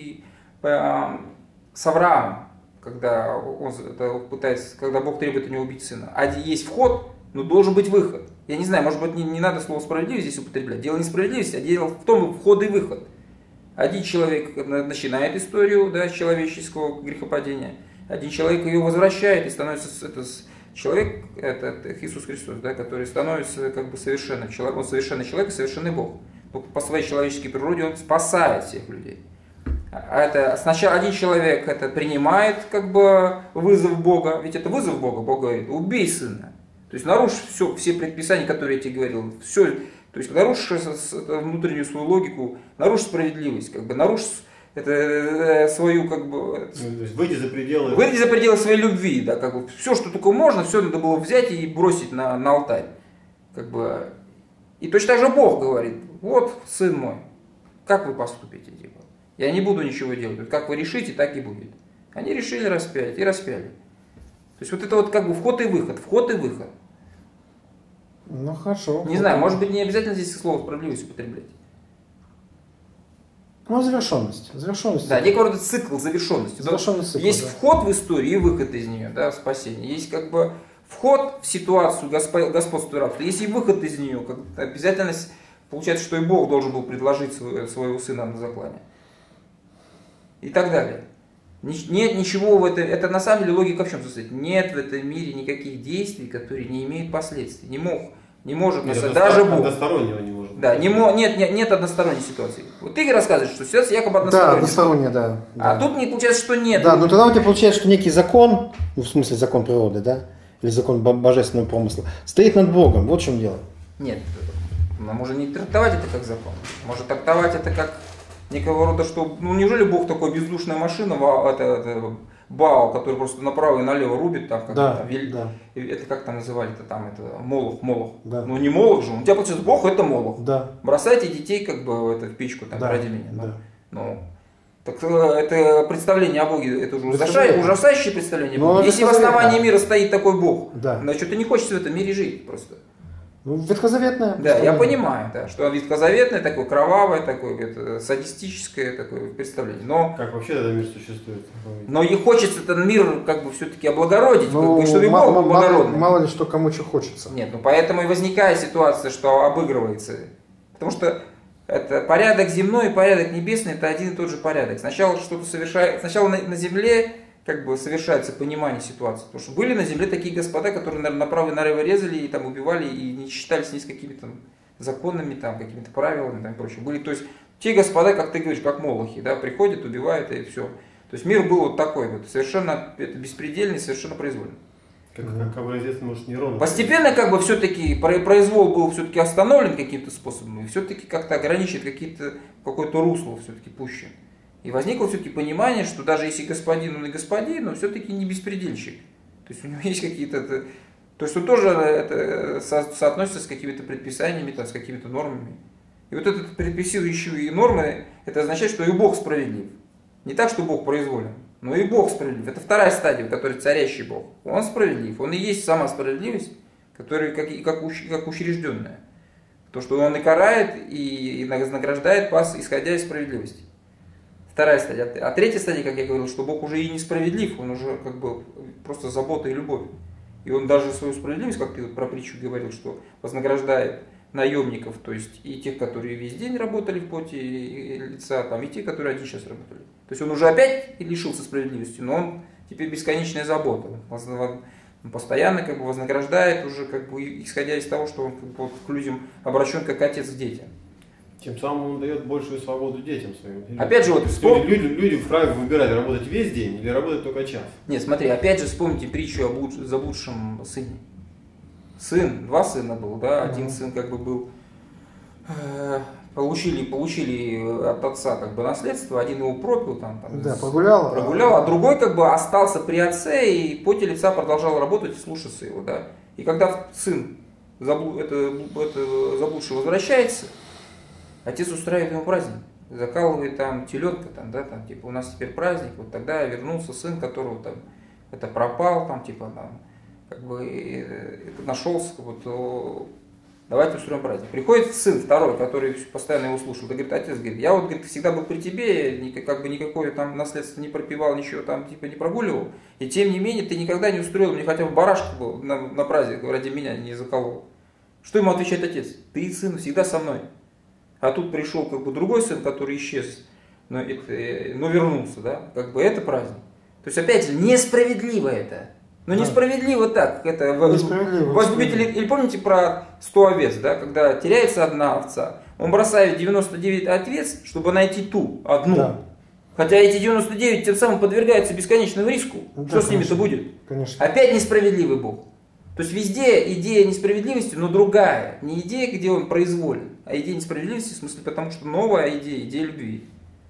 с Авраамом, когда он пытается, когда Бог требует у него убить сына. Есть вход, но должен быть выход. Я не знаю, может быть, не надо слово справедливость здесь употреблять. Дело не справедливости, а дело в том, вход и выход. Один человек начинает историю, да, человеческого грехопадения, один человек ее возвращает и становится человек, это Иисус Христос, да, который становится как бы совершенным человеком. Он совершенный человек и совершенный Бог. Но по своей человеческой природе он спасает всех людей. А это сначала один человек это принимает как бы вызов Бога, ведь это вызов Бога. Бог говорит: убей сына. То есть нарушь все предписания, которые я тебе говорил, все, то есть нарушь внутреннюю свою логику, нарушь справедливость, как бы нарушь свою как бы выйди за пределы своей любви, да, как бы все, что только можно, все надо было взять и бросить на алтарь, как бы. И точно так же Бог говорит: вот, сын мой, как вы поступите, типа, я не буду ничего делать, как вы решите, так и будет. Они решили распять и распяли. То есть вот это вот как бы вход и выход. Ну хорошо. Не знаю, может быть, не обязательно здесь слово справедливость употреблять. Ну, завершенность. Да, некого рода цикл завершенности. Цикл, есть вход в историю и выход из нее, да, спасение. Есть как бы вход в ситуацию господства и рабства, есть и выход из нее. Как обязательность, получается, что и Бог должен был предложить своего сына на заклание. И так далее. Нет ничего в этом, это на самом деле логика в чем состоит? Нет в этом мире никаких действий, которые не имеют последствий. Не может даже Бог. Одностороннего не может. Да, нет односторонней ситуации. Вот ты рассказываешь, что ситуация якобы односторонняя. Да, односторонняя, да. А тут не получается, что нет. Да, но тогда у тебя получается, что некий закон, ну в смысле закон природы, да, или закон божественного промысла, стоит над Богом. Вот в чем дело. Нет, мы можем не трактовать это как закон. Можно трактовать это как некого рода, что, ну неужели Бог такой бездушная машина, это Баал, который просто направо и налево рубит, там, как да, там, да. Это как там называли-то там, это Молох. Да. Ну не Молох же, у тебя получается Бог это Молох. Да. Бросайте детей как бы в печку там, ради меня. Да. Ну, так это представление о Боге, это уже ужасающее представление о Боге. Если в основании мира стоит такой Бог, значит ты не хочется в этом мире жить просто. Ну, ветхозаветное. Да, я понимаю, да, что ветхозаветное, такое кровавое, такое садистическое такое представление. Но как вообще этот мир существует? Но и хочется этот мир как бы все-таки облагородить, как бы, чтобы Бог был благородный. Мало ли что кому что хочется. Нет, ну поэтому и возникает ситуация, что обыгрывается. Потому что это порядок земной и порядок небесный, это один и тот же порядок. Сначала что-то совершается, сначала на земле как бы совершается понимание ситуации. Потому что были на земле такие господа, которые направо и налево резали и там убивали и не считались ни с какими-то законами, там, какими-то правилами там, и прочее. Были, то есть те господа, как ты говоришь, как молохи, да, приходят, убивают и все. То есть мир был вот такой вот, совершенно беспредельный, совершенно произвольный. Как образец, может, нейрона. Постепенно как бы все-таки произвол был все-таки остановлен каким-то способом, и все-таки как-то ограничит какое-то русло все-таки пущен. И возникло все-таки понимание, что даже если господин, он и господин, он все-таки не беспредельщик. То есть у него есть какие-то... То есть он тоже это соотносится с какими-то предписаниями, там, с какими-то нормами. И вот этот предписывающие нормы, это означает, что и Бог справедлив. Не так, что Бог произволен, но и Бог справедлив. Это вторая стадия, в которой царящий Бог. Он справедлив, он и есть сама справедливость, которая как учрежденная. То, что он и карает, и награждает вас, исходя из справедливости. Вторая стадия. А третья стадия, как я говорил, что Бог уже и не справедлив, он уже как бы просто забота и любовь. И он даже свою справедливость, как ты про притчу говорил, что вознаграждает наемников, то есть и тех, которые весь день работали в поте лица, там, и те, которые один час работали. То есть он уже опять лишился справедливости, но он теперь бесконечная забота. Он постоянно как бы вознаграждает уже как бы исходя из того, что он как бы, к людям обращен как отец к детям. Тем самым он дает большую свободу детям своим. Опять же, вот люди вправе выбирать, работать весь день или работать только час. Нет, смотри, опять же вспомните притчу о заблудшем сыне. Сын, два сына было, да, один сын как бы был, получили от отца как бы наследство, один его пропил, прогулял, а другой как бы остался при отце и в поте лица продолжал работать и слушаться его, да. И когда сын заблудший возвращается, отец устраивает ему праздник, закалывает там теленка, там, да, там, типа у нас теперь праздник, вот тогда вернулся сын, которого там это пропал, там, типа, там, как бы нашелся, вот, давайте устроим праздник. Приходит сын второй, который постоянно его слушал, и говорит, отец, говорит, я вот, говорит, всегда был при тебе, как бы никакое там наследство не пропивал, ничего там типа не прогуливал, и тем не менее ты никогда не устроил мне хотя бы барашка был на праздник, ради меня не заколол. Что ему отвечает отец? Ты, сын, всегда со мной. А тут пришел как бы другой сын, который исчез, но вернулся, да, как бы это праздник. То есть опять же, несправедливо это. Но несправедливо так, это возгубитель. Или помните про 100 овец, да, когда теряется одна овца, он бросает 99 овец, чтобы найти ту одну. Да. Хотя эти 99 тем самым подвергаются бесконечному риску. Да, что с ними-то будет? Конечно. Опять несправедливый Бог. То есть везде идея несправедливости, но другая. Не идея, где он произволен, а идея несправедливости, в смысле, потому что новая идея любви.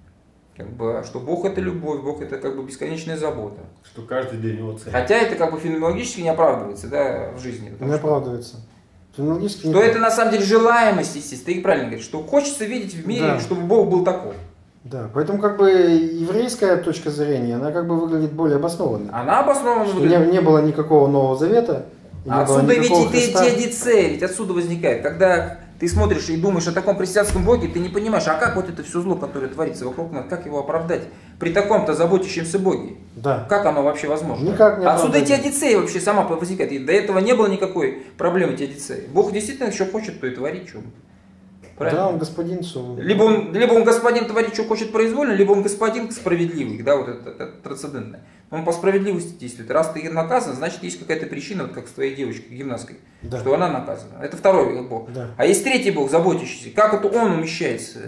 Как бы, что Бог это любовь, Бог это как бы бесконечная забота. Что каждый день его цель. Хотя это как бы феноменологически не оправдывается, да, в жизни. Не оправдывается. Феноменологически что это на самом деле желаемость, естественно, ты правильно говоришь, что хочется видеть в мире, да, чтобы Бог был таков. Да, поэтому как бы еврейская точка зрения, она как бы выглядит более обоснованной. Она обоснована. Что не было никакого Нового Завета. Отсюда ведь и теодицея, ведь отсюда возникает, когда ты смотришь и думаешь о таком христианском Боге, ты не понимаешь, а как вот это все зло, которое творится вокруг нас, как его оправдать при таком-то заботящемся Боге? Да. Как оно вообще возможно? Никак не отсюда и теодицея вообще сама возникает. И до этого не было никакой проблемы теодицеи. Бог действительно еще хочет, то и творит, что. Правильно? Да, он господин. Либо он господин творит, что хочет произвольно, либо он господин справедливый, да, вот это трансцендентное. Он по справедливости действует. Раз ты наказан, значит есть какая-то причина, вот как с твоей девочкой гимнасткой, да, что она наказана. Это второй Бог. Да. А есть третий Бог, заботящийся. Как это он умещается?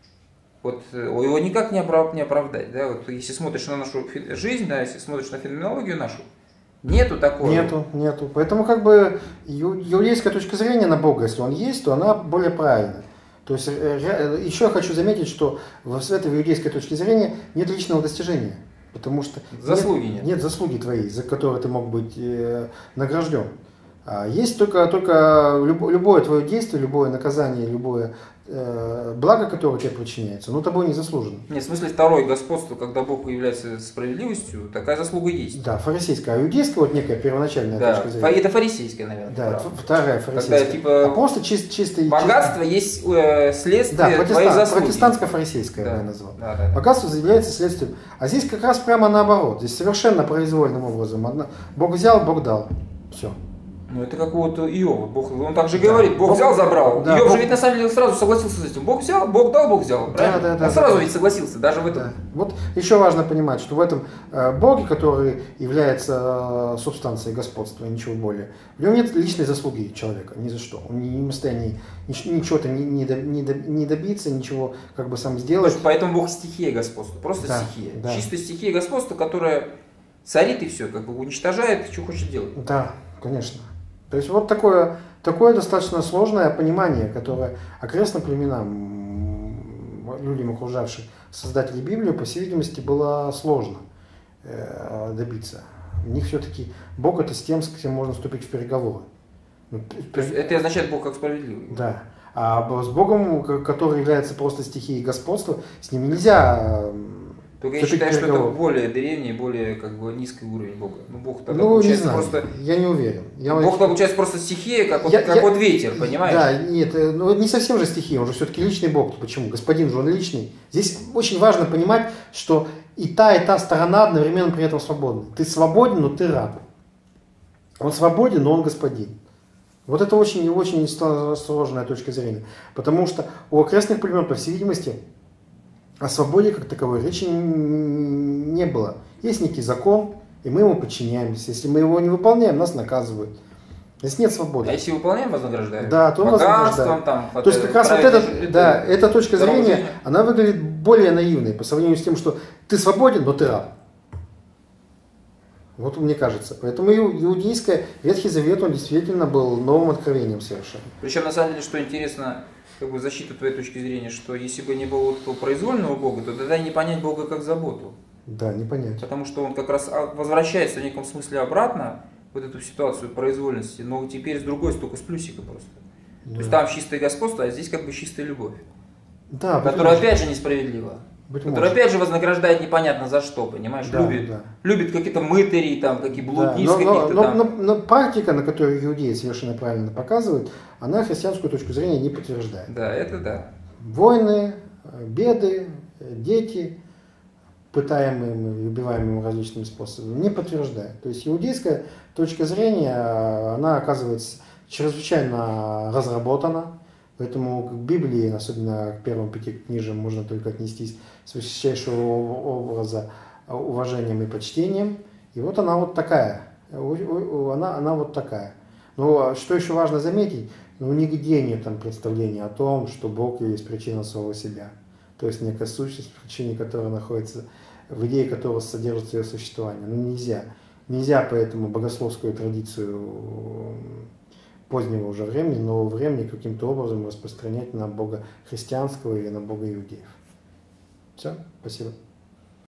Вот его никак не оправдать. Да? Вот, если смотришь на нашу жизнь, да, если смотришь на феноменологию нашу, нету такого. Нету. Поэтому как бы еврейская точка зрения на Бога, если он есть, то она более правильная. То есть еще я хочу заметить, что в этой иудейской точке зрения нет личного достижения. Потому что заслуги нет заслуги твоей, за которые ты мог быть награжден. Есть только любое твое действие, любое наказание, любое благо, которое тебе причиняется, но тобой не заслужено. Нет, в смысле второе господство, когда Бог является справедливостью, такая заслуга есть. Да, фарисейская. А иудейская вот некая первоначальная точка зрения. Это фарисейская, наверное. Да, вторая фарисейская. Когда, типа, а просто чистый богатство есть следствие твоей заслуги. Протестантско-фарисейская, я назвал. Да. Богатство является следствием. А здесь как раз прямо наоборот. Здесь совершенно произвольным образом. Бог взял, Бог дал. Все. Ну это как вот Иов, Бог, он так же говорит, Бог взял, забрал. Да, Иов же ведь на самом деле сразу согласился с этим. Бог взял, Бог дал, Бог взял. Да, он сразу ведь согласился, даже в этом. Да. Вот еще важно понимать, что в этом Боге, который является субстанцией господства, ничего более, в нем нет личной заслуги человека, ни за что. Он не в состоянии ничего-то не добиться, ничего как бы сам сделать. Поэтому Бог стихия господства, просто стихия. Да. Чистая стихия господства, которая царит и все, как бы уничтожает, что хочет делать. Да, конечно. То есть вот такое достаточно сложное понимание, которое окрестным племенам, людям, окружавшим создателей Библии, по всей видимости, было сложно добиться. У них все-таки Бог это с кем можно вступить в переговоры. То есть это означает Бог как справедливый. Да. А с Богом, который является просто стихией господства, с ними нельзя. Только я считаю, что это более древний, более как бы низкий уровень Бога. Ну, Бог тогда не знаю, просто. Я не уверен. Бог получается просто стихия, как вот ветер, понимаешь? Да, нет, не совсем же стихия, он же все-таки личный Бог. Почему? Господин же он личный. Здесь очень важно понимать, что и та сторона одновременно при этом свободна. Ты свободен, но ты раб. Он свободен, но он господин. Вот это очень и очень сложная точка зрения. Потому что у окрестных племен, по всей видимости, о свободе как таковой речи не было. Есть некий закон, и мы ему подчиняемся. Если мы его не выполняем, нас наказывают. Здесь нет свободы. А если выполняем, вознаграждаем? Да, то вознаграждаем. То есть как раз вот эта точка зрения, она выглядит более наивной по сравнению с тем, что ты свободен, но ты раб. Вот мне кажется. Поэтому иудейское, Ветхий Завет, он действительно был новым откровением совершенно. Причем, на самом деле, что интересно, как бы защита твоей точки зрения, что если бы не было вот произвольного Бога, то тогда не понять Бога как заботу. Да, не понять. Потому что он как раз возвращается в неком смысле обратно в вот эту ситуацию произвольности, но теперь с другой, только с плюсика просто. Да. То есть там чистое господство, а здесь как бы чистая любовь. Да, которая опять же несправедлива. Который опять же вознаграждает непонятно за что, понимаешь? Да, любит какие-то мытари, там, какие блудниц каких-то там. Но практика, на которую иудеи совершенно правильно показывают, она христианскую точку зрения не подтверждает. Да, это да. Войны, беды, дети, пытаемые и убиваемые различными способами, не подтверждает. То есть иудейская точка зрения, она оказывается чрезвычайно разработана. Поэтому к Библии, особенно к первым 5 книжам, можно только отнестись с высочайшего образа уважением и почтением. И вот она вот такая. Она вот такая. Но что еще важно заметить, нигде нет там представления о том, что Бог есть причина самого себя. То есть некая сущность, в причине которой находится, в идее которого содержится ее существование. Нельзя поэтому богословскую традицию позднего уже времени, нового времени каким-то образом распространять на Бога христианского или на Бога иудеев. Все, спасибо.